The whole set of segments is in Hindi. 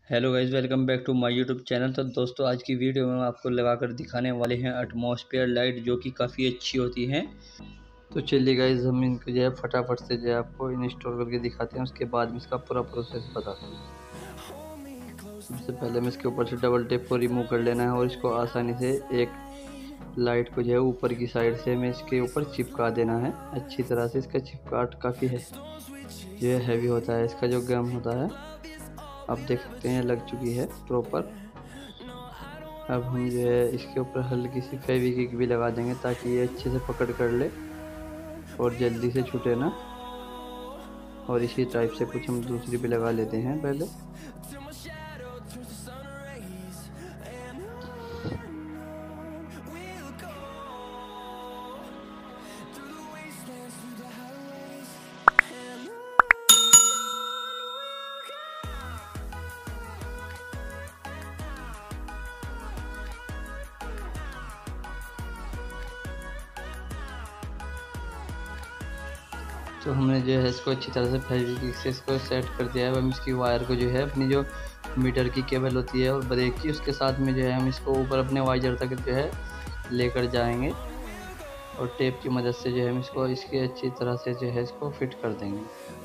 Hello guys, welcome back to my YouTube channel. तो दोस्तों, आज की वीडियो में हम आपको लगाकर दिखाने वाले हैं एटमॉस्फेयर लाइट, जो कि काफ़ी अच्छी होती हैं। तो चलिए गाइज, हम इनको जो है फटाफट से जो है आपको इंस्टॉल करके दिखाते हैं, उसके बाद में इसका पूरा प्रोसेस बताते हैं। सबसे पहले हमें इसके ऊपर से डबल टेप को रिमूव कर लेना है और इसको आसानी से एक लाइट को जो है ऊपर की साइड से हमें इसके ऊपर चिपका देना है। अच्छी तरह से इसका चिपकाट काफ़ी है, जो है हैवी होता है, इसका जो गम होता है आप देख सकते हैं लग चुकी है प्रॉपर। अब हम जो है इसके ऊपर हल्की सी फेविक्विक भी लगा देंगे ताकि ये अच्छे से पकड़ कर ले और जल्दी से छूटे ना। और इसी टाइप से कुछ हम दूसरी भी लगा लेते हैं पहले। तो हमने जो है इसको अच्छी तरह से फेविक्विक से इसको सेट कर दिया है। अब हम इसकी वायर को जो है अपनी जो मीटर की केबल होती है और ब्रेक की, उसके साथ में जो है हम इसको ऊपर अपने वाइजर तक जो है लेकर जाएंगे और टेप की मदद से जो है हम इसको इसके अच्छी तरह से जो है इसको फिट कर देंगे।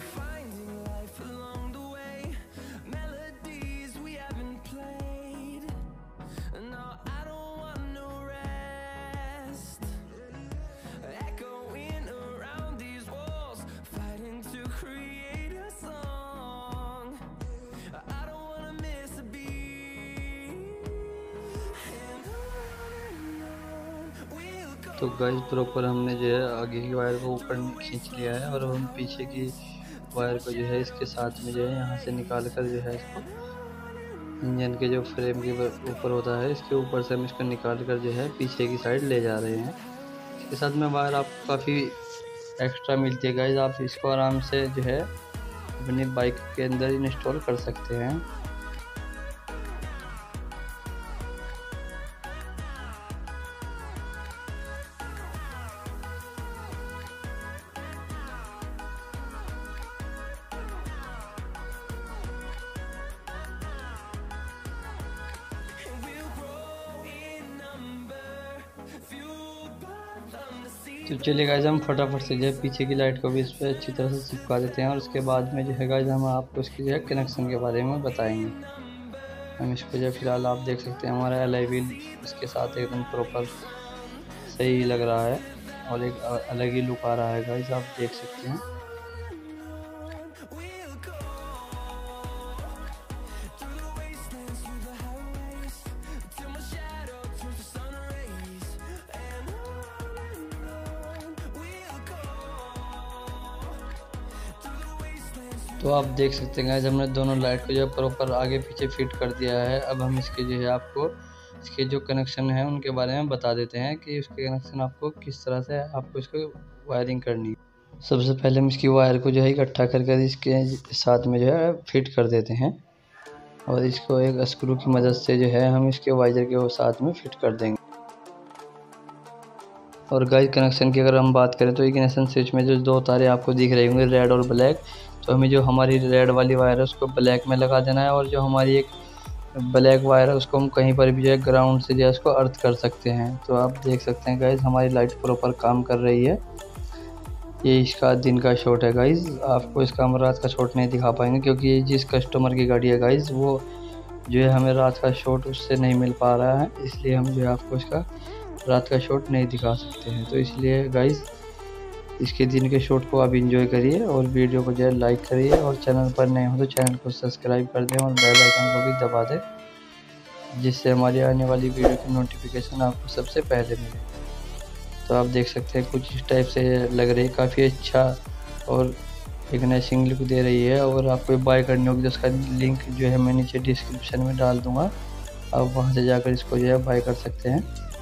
तो गाइस, प्रॉपर हमने जो है आगे की वायर को ऊपर खींच लिया है और हम पीछे की वायर को जो है इसके साथ में जो है यहाँ से निकाल कर जो है इसको इंजन के जो फ्रेम के ऊपर होता है इसके ऊपर से हम इसको निकाल कर जो है पीछे की साइड ले जा रहे हैं। इसके साथ में वायर आपको काफ़ी एक्स्ट्रा मिलती है गाइस, आप इसको आराम से जो है अपनी बाइक के अंदर इंस्टॉल कर सकते हैं। तो चलिए गाइस, हम फटाफट से जो है पीछे की लाइट को भी इस पर अच्छी तरह से चिपका देते हैं और उसके बाद में जो है गाइस हम आपको इसके जो है कनेक्शन के बारे में बताएंगे। हम इसको जो फिलहाल आप देख सकते हैं हमारा एलॉय व्हील इसके साथ एकदम प्रॉपर सही लग रहा है और एक अलग ही लुक आ रहा है गाइस, आप देख सकते हैं। तो आप देख सकते हैं गाइस, हमने दोनों लाइट को जो प्रॉपर आगे पीछे फिट कर दिया है। अब हम इसके जो है आपको इसके जो कनेक्शन है उनके बारे में बता देते हैं कि उसके कनेक्शन आपको किस तरह से आपको इसको वायरिंग करनी है। सबसे पहले हम इसकी वायर को जो है इकट्ठा करके इसके साथ में जो है फिट कर देते हैं और इसको एक स्क्रू की मदद से जो है हम इसके वाइजर के साथ में फिट कर देंगे। और गाइस, कनेक्शन की अगर हम बात करें तो इग्निशन स्विच में जो दो तारे आपको दिख रही होंगे रेड और ब्लैक, तो हमें जो हमारी रेड वाली वायर है उसको ब्लैक में लगा देना है और जो हमारी एक ब्लैक वायर है उसको हम कहीं पर भी जो है ग्राउंड से जो है उसको अर्थ कर सकते हैं। तो आप देख सकते हैं गाइस, हमारी लाइट प्रॉपर काम कर रही है। ये इसका दिन का शॉट है गाइस, आपको इसका हम रात का शॉट नहीं दिखा पाएंगे क्योंकि ये जिस कस्टमर की गाड़ी है गाइस वो जो है हमें रात का शॉट उससे नहीं मिल पा रहा है, इसलिए हम जो है आपको इसका रात का शॉट नहीं दिखा सकते हैं। तो इसलिए गाइस, इसके दिन के शॉट को आप एंजॉय करिए और वीडियो को जो है लाइक करिए और चैनल पर नए हो तो चैनल को सब्सक्राइब कर दें और बेल आइकन को भी दबा दें, जिससे हमारी आने वाली वीडियो की नोटिफिकेशन आपको सबसे पहले मिले। तो आप देख सकते हैं कुछ इस टाइप से लग रही है, काफ़ी अच्छा और एक नैशिंग लुक दे रही है। और आपको बाय करनी होगी तो उसका लिंक जो है मैं नीचे डिस्क्रिप्शन में डाल दूँगा, आप वहाँ से जाकर इसको जो है बाय कर सकते हैं।